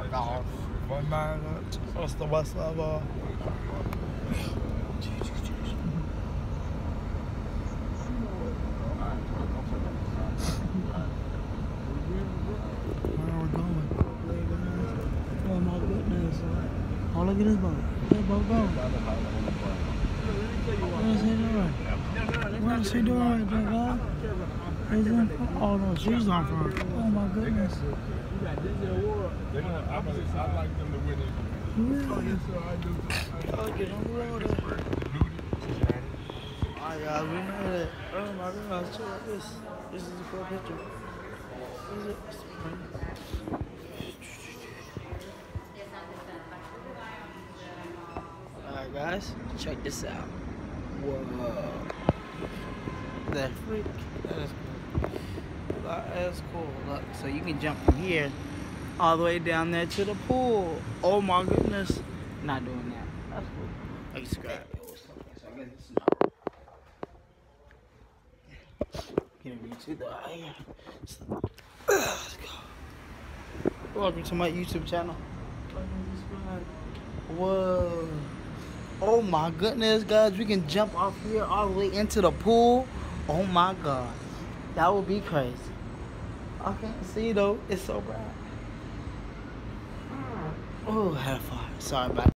Oh, my man, that's the west of Where are we going? Oh my goodness. Oh, look at this boat. That boat going. What is he doing right there, guys? Oh no, she's on front. Oh my goodness. I like them to win it. Oh, get on the water. Alright guys, we made it. Oh my goodness, check this. This is a cool picture. What is it? Alright guys, check this out. Whoa. That freak. That is cool. That is cool. Look, so you can jump from here all the way down there to the pool. Oh my goodness. Not doing that. That's cool. Like subscribe. Get me to the Let's go. Welcome to my YouTube channel. Whoa. Oh my goodness, guys. We can jump off here all the way into the pool. Oh my god. That would be crazy. I can't see though. It's so bright. Oh, I had a fire. Sorry about that.